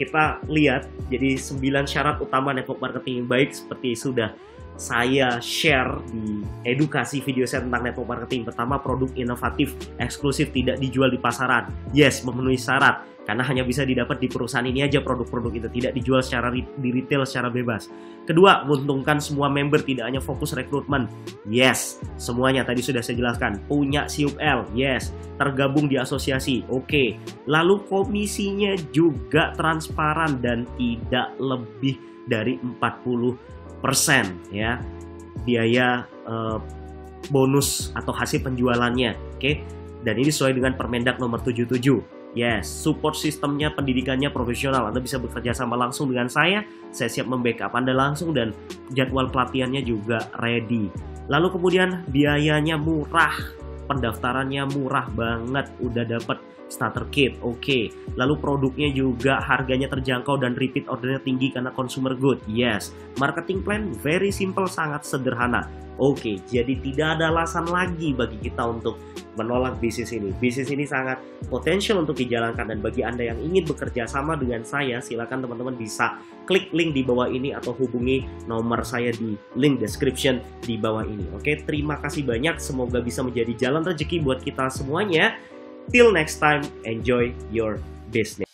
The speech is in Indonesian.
kita lihat, jadi 9 syarat utama network marketing yang baik seperti sudah saya share di edukasi video saya tentang network marketing. Pertama, produk inovatif, eksklusif, tidak dijual di pasaran. Yes, memenuhi syarat, karena hanya bisa didapat di perusahaan ini aja produk-produk itu, tidak dijual secara di retail secara bebas. Kedua, menguntungkan semua member, tidak hanya fokus rekrutmen. Yes, semuanya tadi sudah saya jelaskan. Punya CUL, yes. Tergabung di asosiasi, oke. Lalu komisinya juga transparan dan tidak lebih dari 40% ya biaya bonus atau hasil penjualannya, oke. Dan ini sesuai dengan Permendak nomor 77. Yes, support sistemnya, pendidikannya profesional. Anda bisa bekerja sama langsung dengan saya siap membackup Anda langsung, dan jadwal pelatihannya juga ready. Lalu kemudian biayanya murah, pendaftarannya murah banget, udah dapat starter kit, oke. Lalu produknya juga harganya terjangkau dan repeat ordernya tinggi karena consumer good, yes. Marketing plan very simple, sangat sederhana. Oke, jadi tidak ada alasan lagi bagi kita untuk menolak bisnis ini. Bisnis ini sangat potensial untuk dijalankan, dan bagi Anda yang ingin bekerja sama dengan saya, silakan teman-teman bisa klik link di bawah ini atau hubungi nomor saya di link description di bawah ini. Oke, terima kasih banyak. Semoga bisa menjadi jalan rezeki buat kita semuanya. Till next time, enjoy your business.